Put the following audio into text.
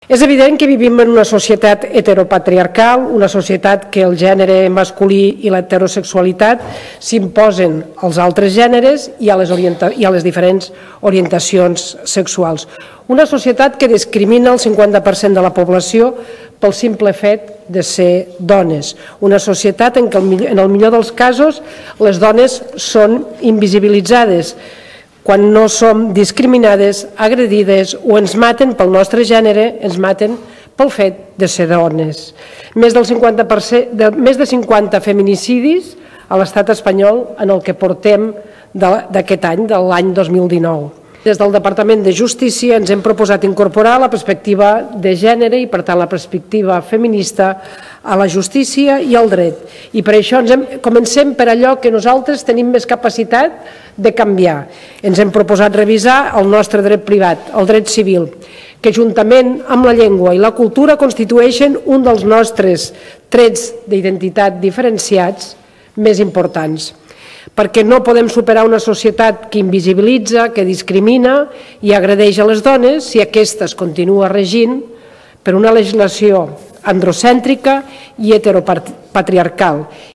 És evident que vivim en una societat heteropatriarcal, una societat que el gènere masculí i l'heterosexualitat s'imposen als altres gèneres i a les diferents orientacions sexuals. Una societat que discrimina el 50% de la població pel simple fet de ser dones. Una societat en què, en el millor dels casos, les dones són invisibilitzades, quan no som discriminades, agredides o ens maten pel nostre gènere, ens maten pel fet de ser dones. Més de 50 feminicidis a l'estat espanyol en el que portem d'aquest any, de l'any 2019. Des del Departament de Justícia ens hem proposat incorporar la perspectiva de gènere i, per tant, la perspectiva feminista a la justícia i al dret. I per això comencem per allò que nosaltres tenim més capacitat de canviar. Ens hem proposat revisar el nostre dret privat, el dret civil, que juntament amb la llengua i la cultura constitueixen un dels nostres trets d'identitat diferenciats més importants, perquè no podem superar una societat que invisibilitza, que discrimina i agredeix a les dones si aquesta es continua regint per una legislació androcèntrica i heteropatriarcal.